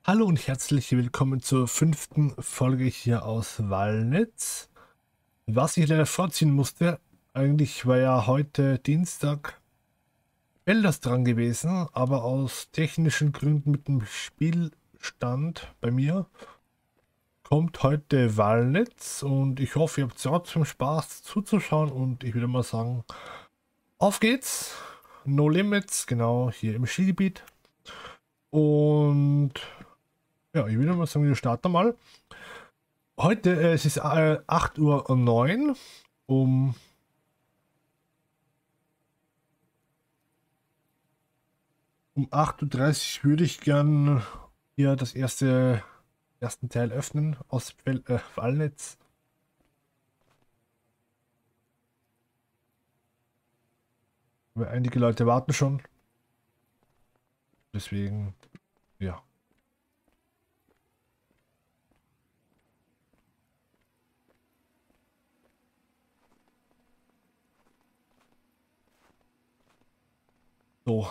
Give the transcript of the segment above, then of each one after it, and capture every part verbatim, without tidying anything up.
Hallo und herzlich willkommen zur fünften Folge hier aus Wallnitz. Was ich leider vorziehen musste, eigentlich war ja heute Dienstag Elders dran gewesen, aber aus technischen Gründen mit dem Spielstand bei mir kommt heute Wallnitz und ich hoffe, ihr habt trotzdem Spaß zuzuschauen und ich würde mal sagen, auf geht's! No Limits, genau hier im Skigebiet. Und ja, ich würde mal sagen, wir starten mal. Heute, äh, es ist äh, acht Uhr neun. Um, um acht Uhr dreißig würde ich gern hier das erste, ersten Teil öffnen aus Fel äh, Fallnetz. Weil einige Leute warten schon. Deswegen, ja. So,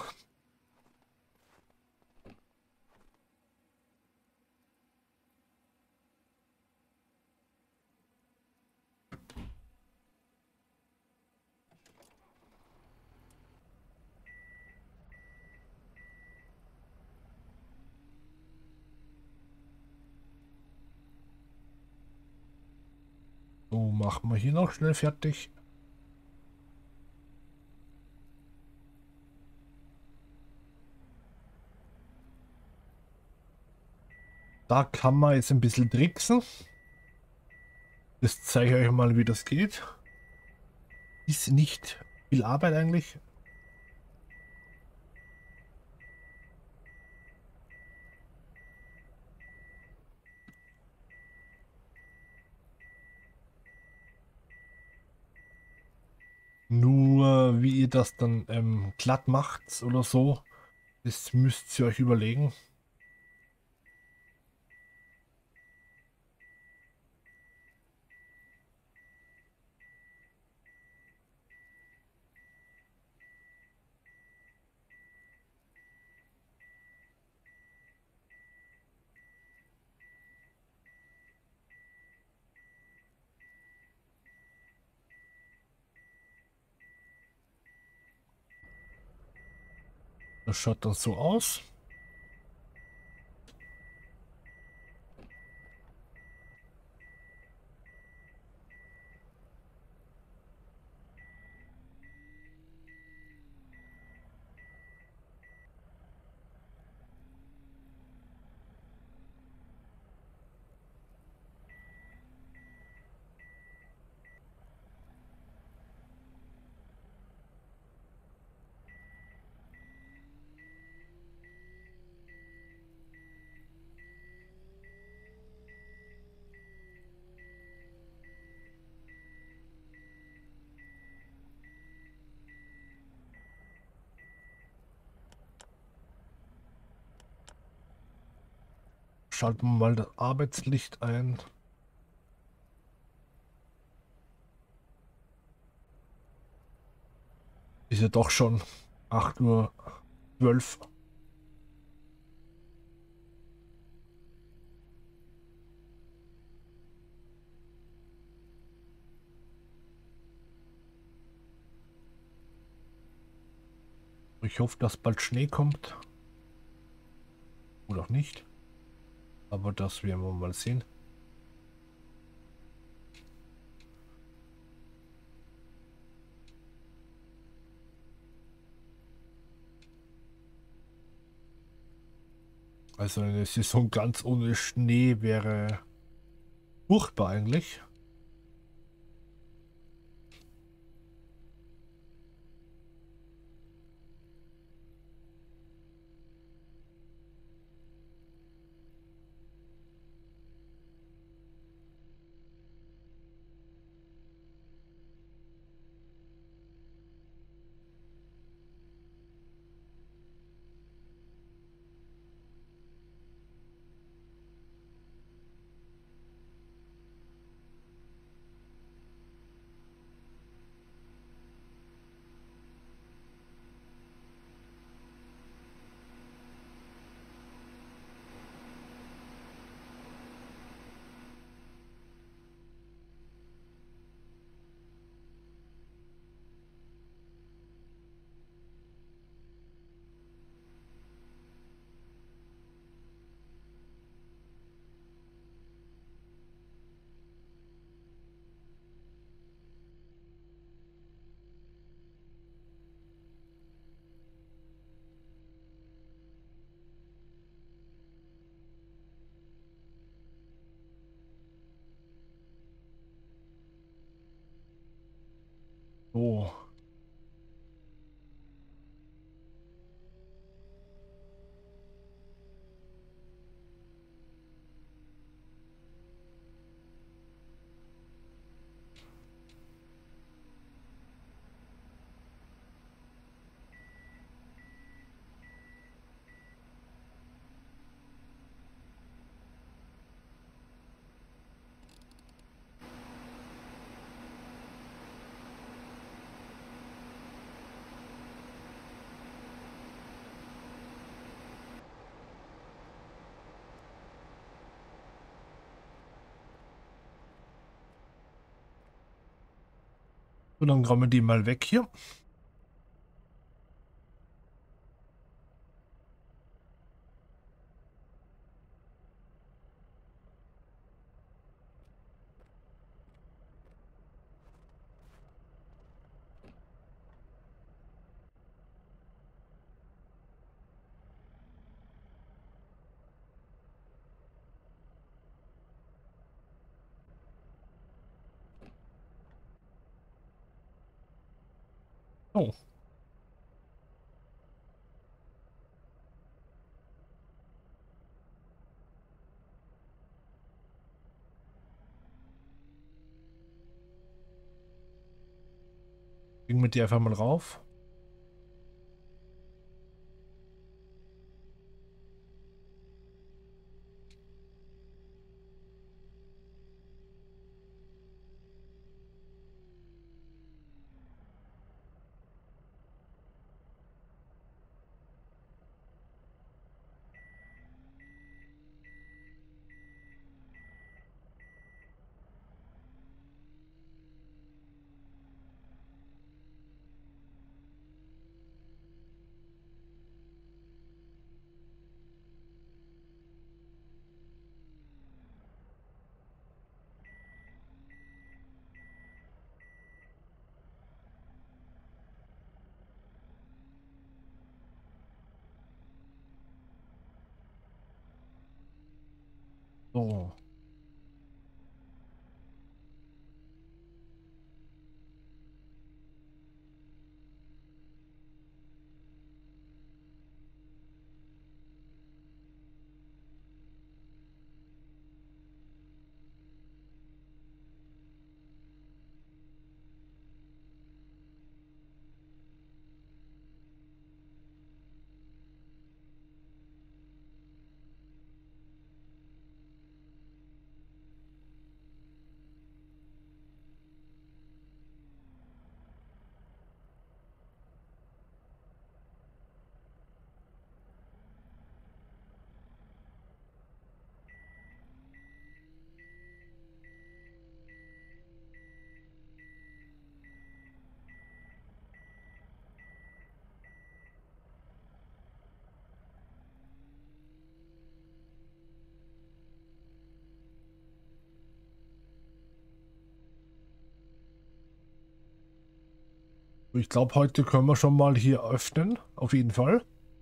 so machen wir hier noch schnell fertig. Da kann man jetzt ein bisschen tricksen. Das zeige ich euch mal, wie das geht. Ist nicht viel Arbeit eigentlich. Nur wie ihr das dann ähm, glatt macht oder so, das müsst ihr euch überlegen. Das schaut dann so aus. Schalten wir mal das Arbeitslicht ein. Ist ja doch schon acht Uhr zwölf. Ich hoffe, dass bald Schnee kommt. Oder auch nicht. Aber das werden wir mal sehen. Also eine Saison ganz ohne Schnee wäre furchtbar eigentlich. So. Und dann kommen die mal weg hier. Oh. Gehen wir die einfach mal rauf. So. Ich glaube, heute können wir schon mal hier öffnen. Auf jeden Fall.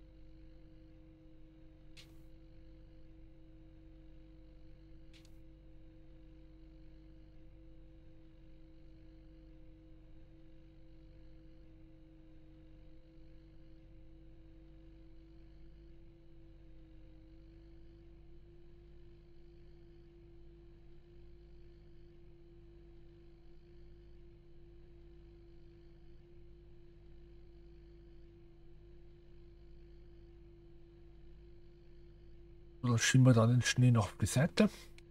So, dann schieben wir dann den Schnee noch auf die Seite.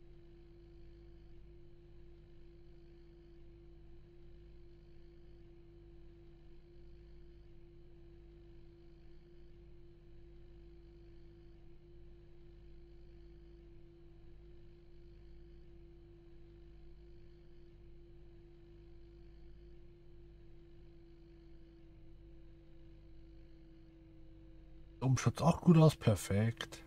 Oben schaut auch gut aus. Perfekt.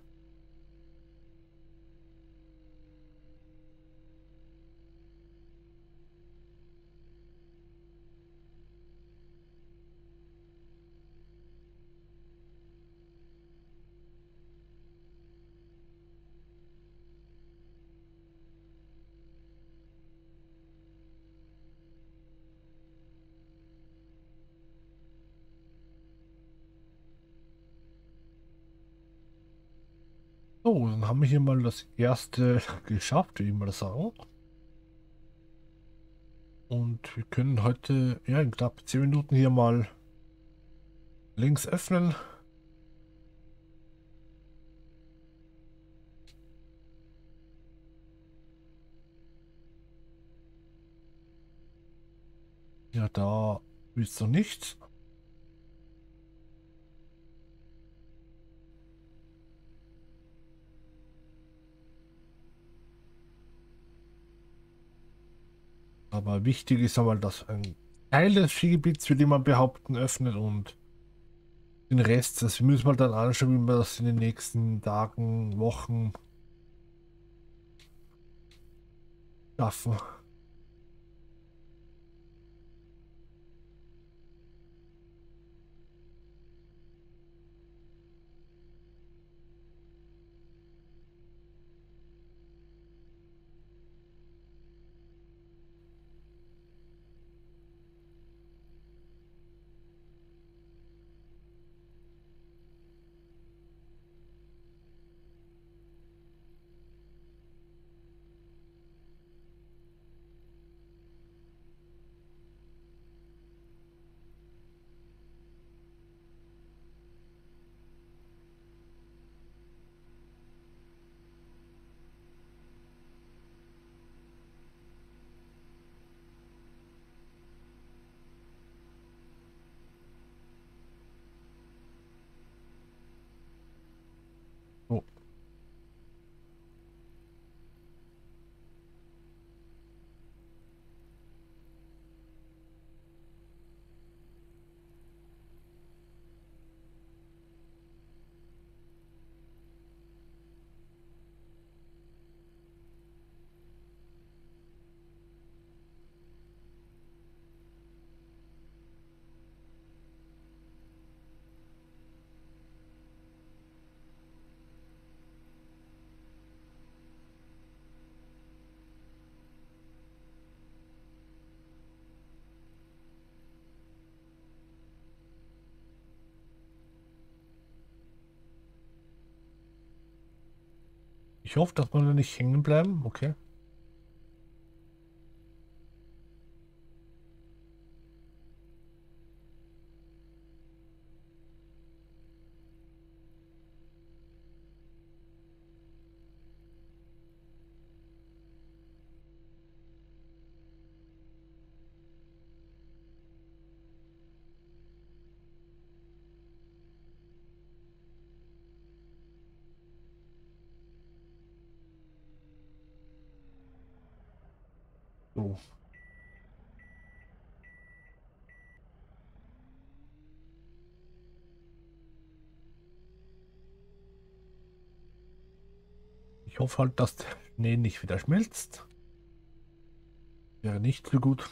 So, dann haben wir hier mal das erste geschafft, würde ich mal sagen. Und wir können heute, ja, in knapp zehn Minuten hier mal links öffnen. Ja, da ist noch nichts. Aber wichtig ist einmal, dass ein Teil des Skigebiets, würde ich mal behaupten, öffnet und den Rest, das müssen wir dann anschauen, wie wir das in den nächsten Tagen, Wochen schaffen. So, ich hoffe, dass wir da nicht hängen bleiben. Okay. So. Ich hoffe halt, dass der Schnee nicht wieder schmilzt. Wäre nicht so gut.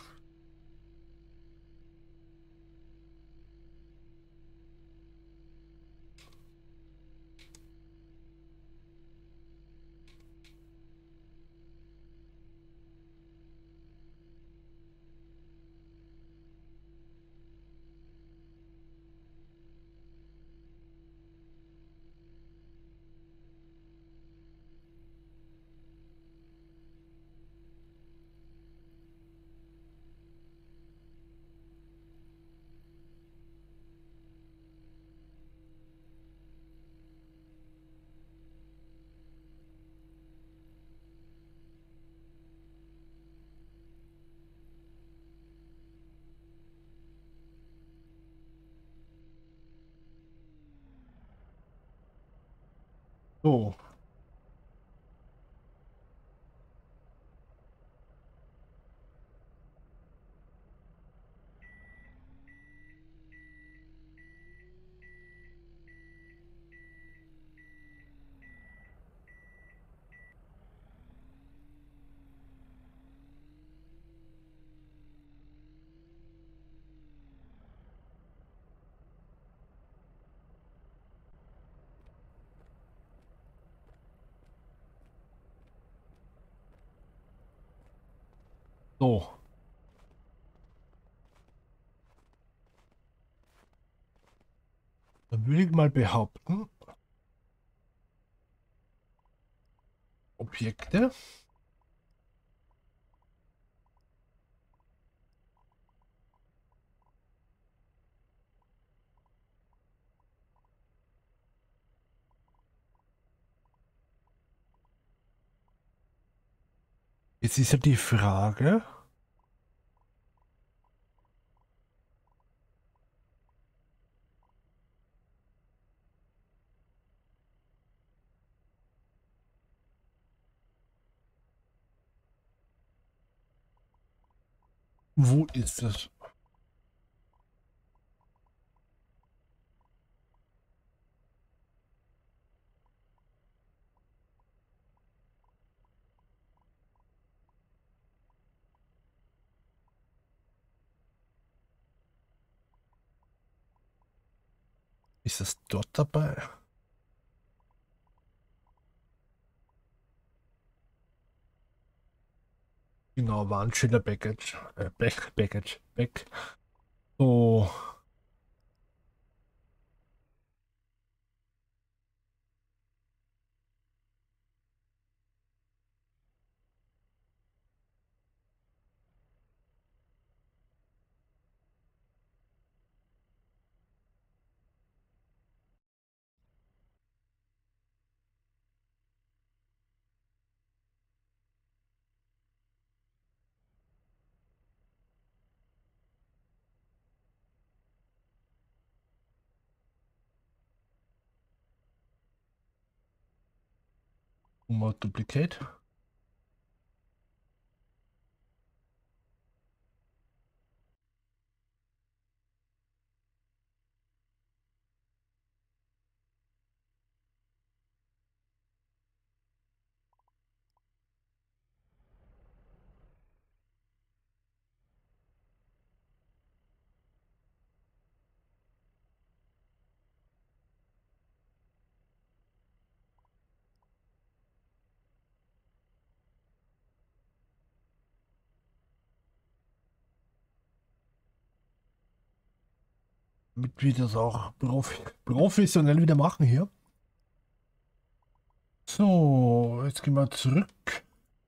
So. So. Dann würde ich mal behaupten, Objekte. Jetzt ist ja die Frage, wo ist das? Ist das dort dabei? Genau, Warnschilder Package. Äh, Back, Package. Back. So. Mal Duplicate. Damit wir das auch prof professionell wieder machen hier. So, jetzt gehen wir zurück.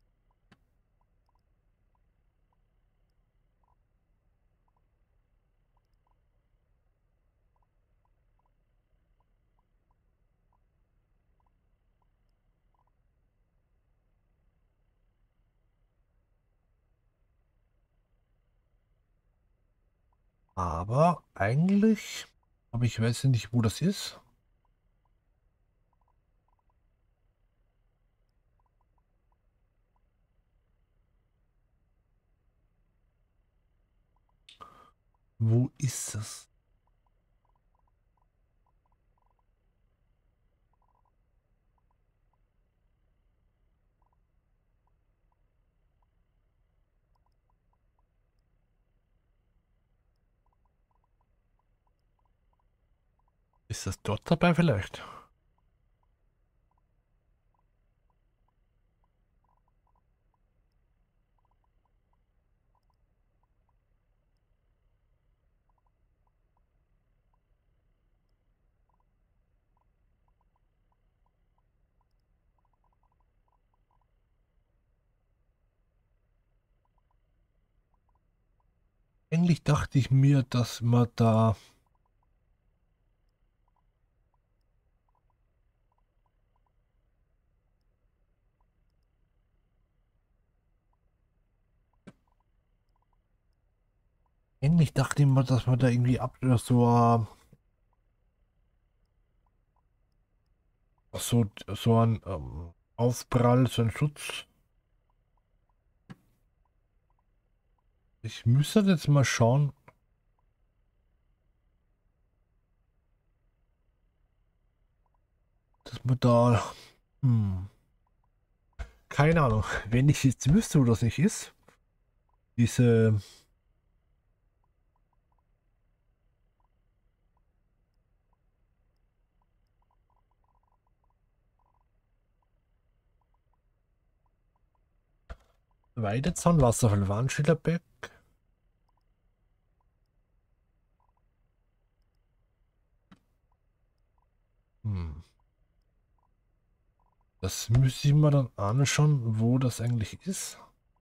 Aber eigentlich, aber ich weiß ja nicht, wo das ist. Wo ist das? Ist das dort dabei vielleicht? Eigentlich dachte ich mir, dass man da eigentlich dachte ich mir, dass man da irgendwie ab so so so ein ähm, Aufprall, so ein Schutz. Ich müsste jetzt mal schauen, dass man da hm, keine Ahnung, wenn ich jetzt wüsste, wo das nicht ist. Diese Weidezaun, Wasserfall, Warnschilderberg. Hm. Das müsste ich mir dann anschauen, wo das eigentlich ist.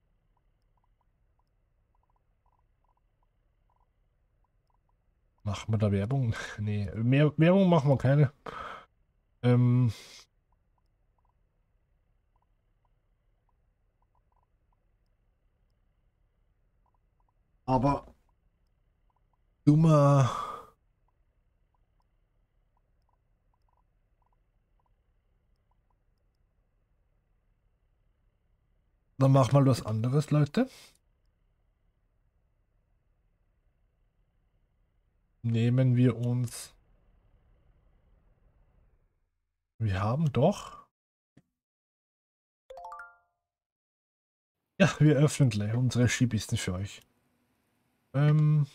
Machen wir da Werbung? Nee, mehr Werbung machen wir keine. Ähm, aber dummer. Dann machen wir was anderes, Leute. Nehmen wir uns. Wir haben doch. Ja, wir öffnen gleich unsere Skipisten für euch. Ähm,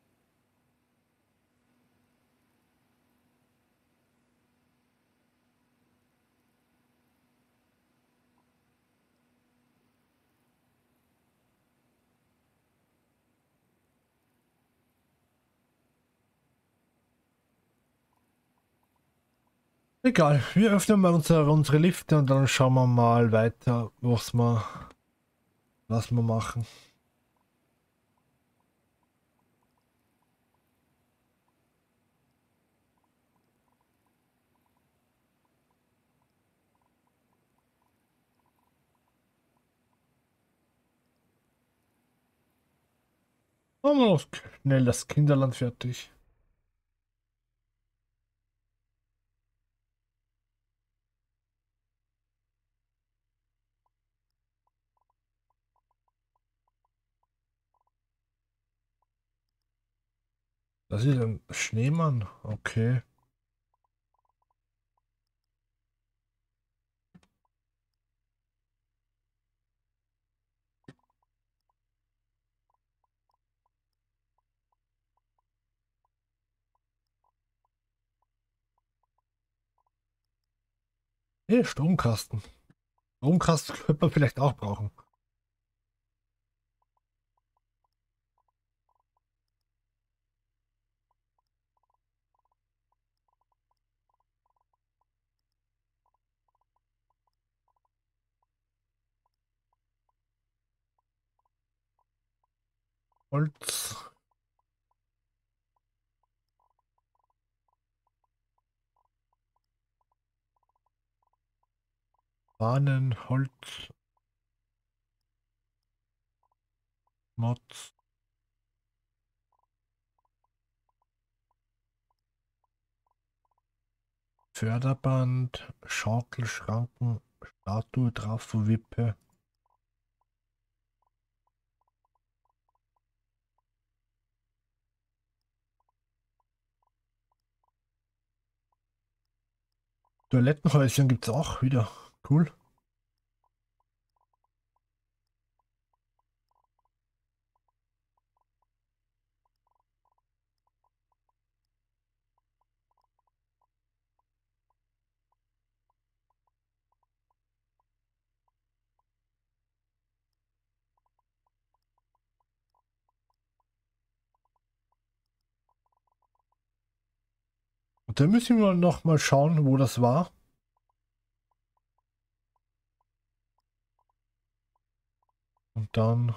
egal, wir öffnen mal unsere, unsere Lifte und dann schauen wir mal weiter, was wir, was wir machen. Machen wir noch schnell das Kinderland fertig. Das ist ein Schneemann. Okay. Hey, Stromkasten. Stromkasten könnte man vielleicht auch brauchen. Holz. Bahnen, Holz, Mods, Förderband, Schaukelschranken, Statue, Trafo, Wippe. Toilettenhäuschen gibt es auch wieder. Cool. Und da müssen wir noch mal schauen, wo das war. Und dann.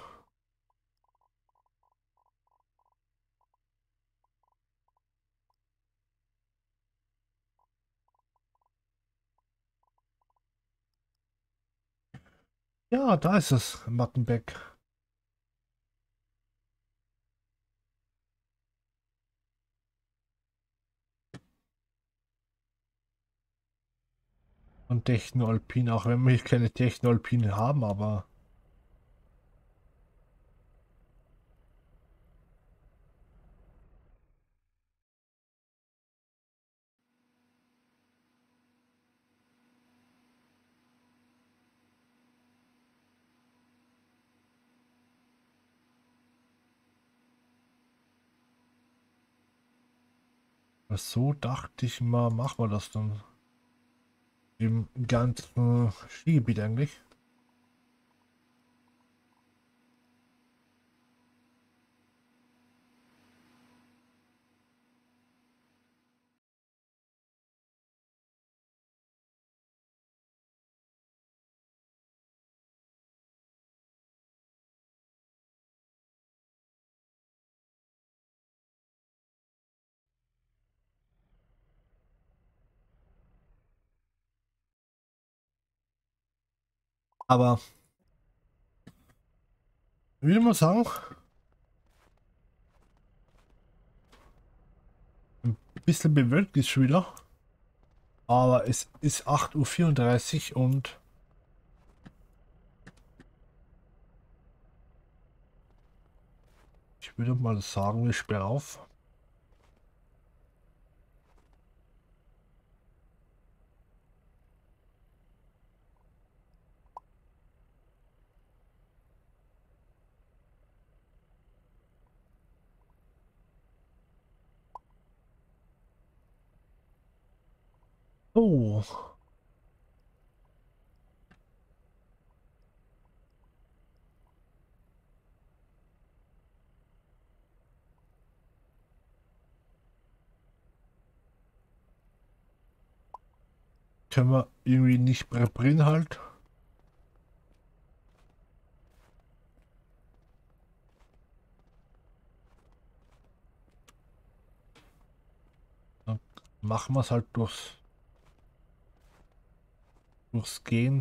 Ja, da ist es, Mattenbeck. Und Techno-Alpin, auch wenn wir hier keine Techno-Alpine haben, aber. So dachte ich mal, machen wir das dann. Im ganzen Skigebiet eigentlich. Aber wie will man sagen, ein bisschen bewölkt ist schon wieder. Aber es ist acht Uhr vierunddreißig und ich würde mal sagen, wir sperren auf. Oh, können wir irgendwie nicht präparieren halt. Dann machen wir es halt durchs, durchs Gehen.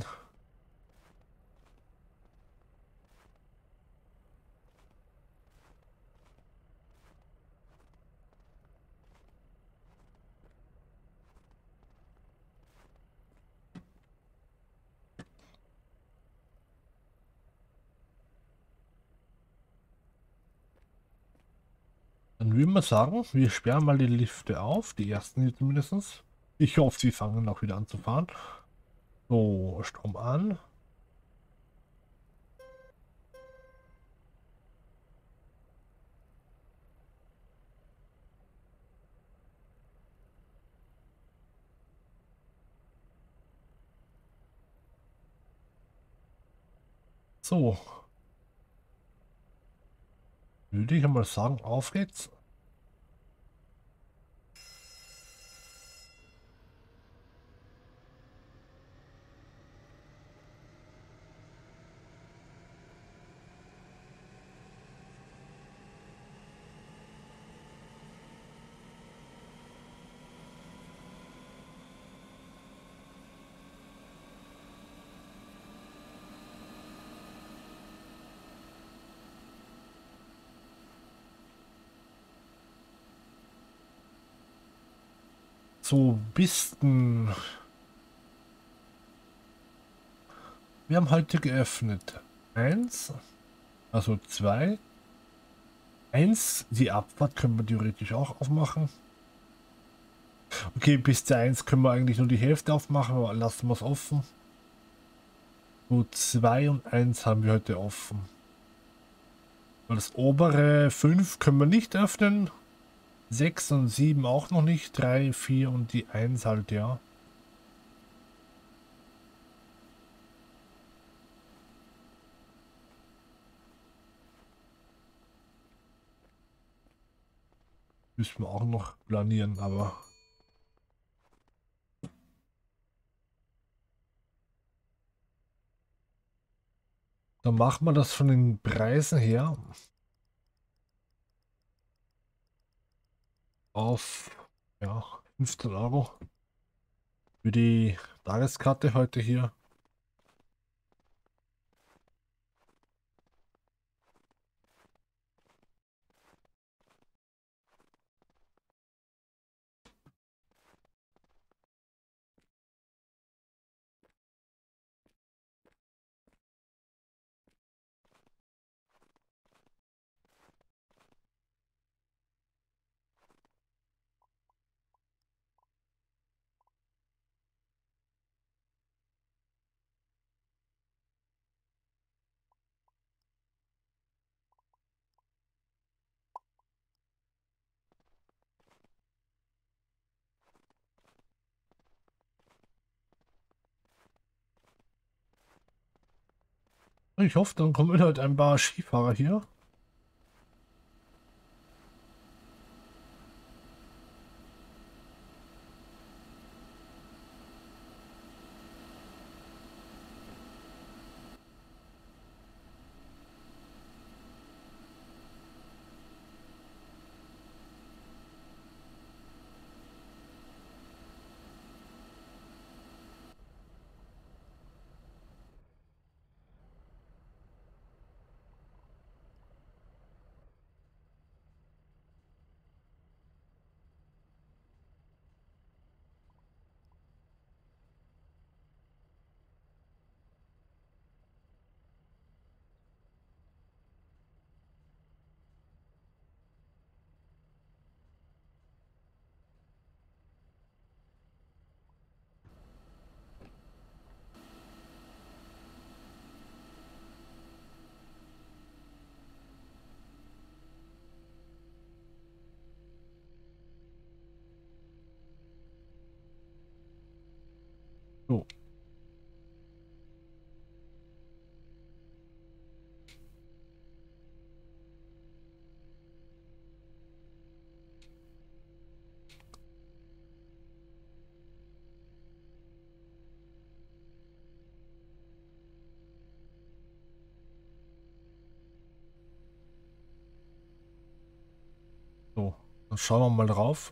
Dann würde man sagen, wir sperren mal die Lifte auf, die ersten hier zumindest. Ich hoffe, sie fangen auch wieder an zu fahren. So, Strom an. So, würde ich mal sagen, auf geht's. So, Bisten. Wir haben heute geöffnet. Eins, also zwei. Eins, die Abfahrt können wir theoretisch auch aufmachen. Okay, bis zur eins können wir eigentlich nur die Hälfte aufmachen, aber lassen wir es offen. So, zwei und eins haben wir heute offen. Das obere fünf können wir nicht öffnen. sechs und sieben auch noch nicht. drei, vier und die eins halt, ja. Müssen wir auch noch planieren, aber... Dann machen wir das von den Preisen her auf, ja, fünfzehn Euro für die Tageskarte heute hier. Ich hoffe, dann kommen halt ein paar Skifahrer hier. So. So, dann schauen wir mal drauf.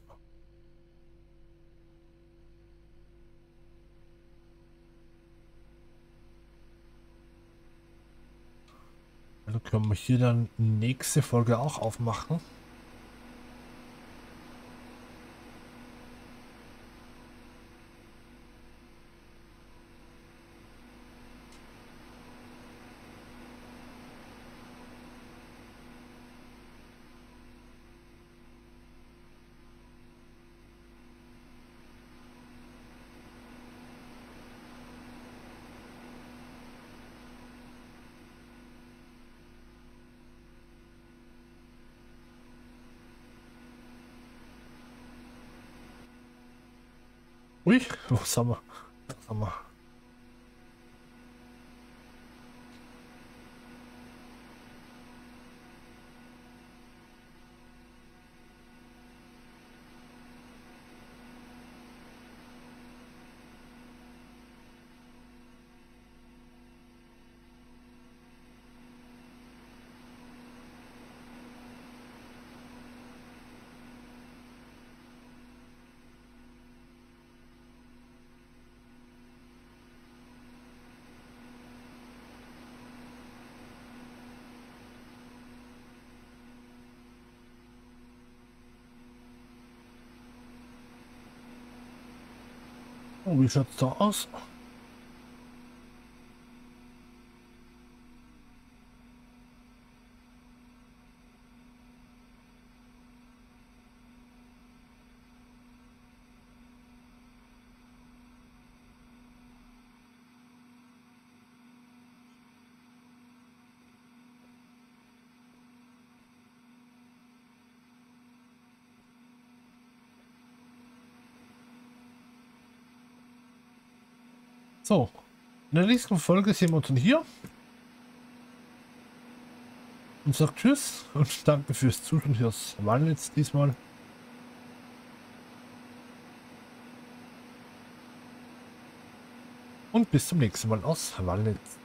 Also können wir hier dann nächste Folge auch aufmachen. Ui, was haben wir? Was haben wir? Oh, wie schaut's da aus? So, in der nächsten Folge sehen wir uns dann hier und sagt Tschüss und danke fürs Zuschauen hier aus Walnitz diesmal. Und bis zum nächsten Mal aus Walnitz.